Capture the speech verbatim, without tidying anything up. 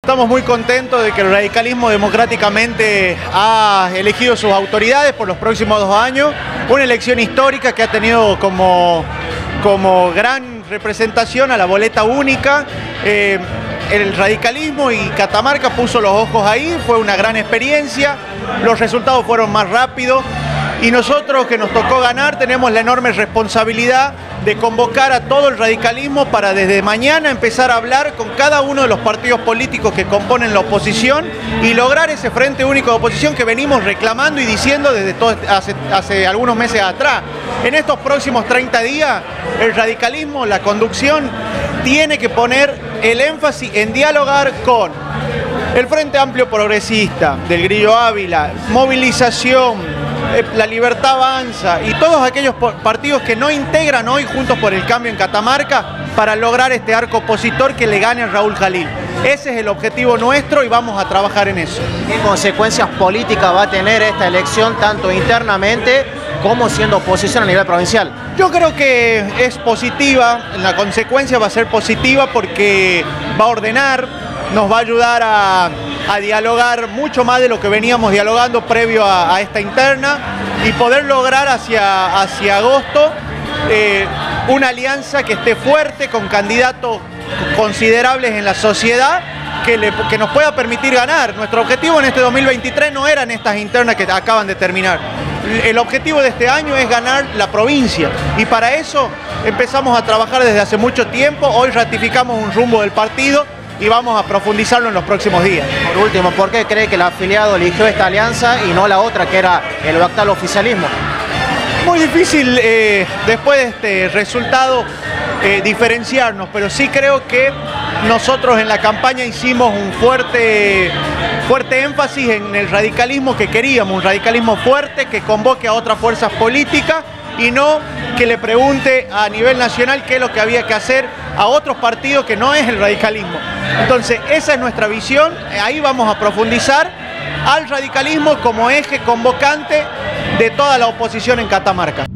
Estamos muy contentos de que el radicalismo democráticamente ha elegido sus autoridades por los próximos dos años. Una elección histórica que ha tenido como, como gran representación a la boleta única. Eh, el radicalismo y Catamarca puso los ojos ahí, fue una gran experiencia, los resultados fueron más rápidos. Y nosotros, que nos tocó ganar, tenemos la enorme responsabilidad de convocar a todo el radicalismo para desde mañana empezar a hablar con cada uno de los partidos políticos que componen la oposición y lograr ese frente único de oposición que venimos reclamando y diciendo desde todo, hace, hace algunos meses atrás. En estos próximos treinta días, el radicalismo, la conducción, tiene que poner el énfasis en dialogar con el Frente Amplio Progresista, del Grillo Ávila, movilización, La Libertad Avanza y todos aquellos partidos que no integran hoy Juntos por el Cambio en Catamarca para lograr este arco opositor que le gane a Raúl Jalil. Ese es el objetivo nuestro y vamos a trabajar en eso. ¿Qué consecuencias políticas va a tener esta elección tanto internamente como siendo oposición a nivel provincial? Yo creo que es positiva, la consecuencia va a ser positiva porque va a ordenar, nos va a ayudar a, a dialogar mucho más de lo que veníamos dialogando previo a, a esta interna y poder lograr hacia, hacia agosto eh, una alianza que esté fuerte con candidatos considerables en la sociedad que, le, que nos pueda permitir ganar. Nuestro objetivo en este dos mil veintitrés no eran estas internas que acaban de terminar. El objetivo de este año es ganar la provincia y para eso empezamos a trabajar desde hace mucho tiempo. Hoy ratificamos un rumbo del partido y vamos a profundizarlo en los próximos días. Por último, ¿por qué cree que el afiliado eligió esta alianza y no la otra que era el actual oficialismo? Muy difícil eh, después de este resultado eh, diferenciarnos, pero sí creo que nosotros en la campaña hicimos un fuerte, fuerte énfasis en el radicalismo que queríamos, un radicalismo fuerte que convoque a otras fuerzas políticas y no que le pregunte a nivel nacional qué es lo que había que hacer a otros partidos que no es el radicalismo. Entonces, esa es nuestra visión, ahí vamos a profundizar al radicalismo como eje convocante de toda la oposición en Catamarca.